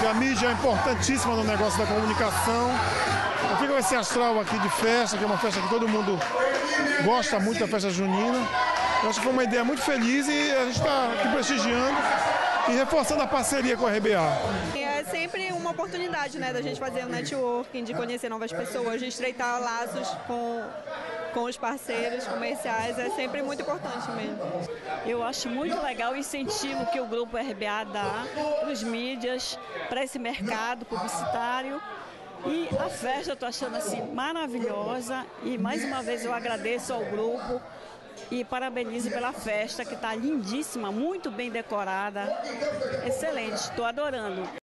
mídia. A mídia é importantíssima no negócio da comunicação. Fica esse astral aqui de festa, que é uma festa que todo mundo gosta muito da festa junina. Eu acho que foi uma ideia muito feliz e a gente está aqui prestigiando e reforçando a parceria com a RBA. É sempre uma oportunidade, né, da gente fazer um networking, de conhecer novas pessoas, de estreitar laços com os parceiros comerciais, é sempre muito importante mesmo. Eu acho muito legal o incentivo que o Grupo RBA dá para os mídias, para esse mercado publicitário. E a festa eu estou achando assim maravilhosa e mais uma vez eu agradeço ao grupo e parabenizo pela festa que está lindíssima, muito bem decorada, excelente, estou adorando.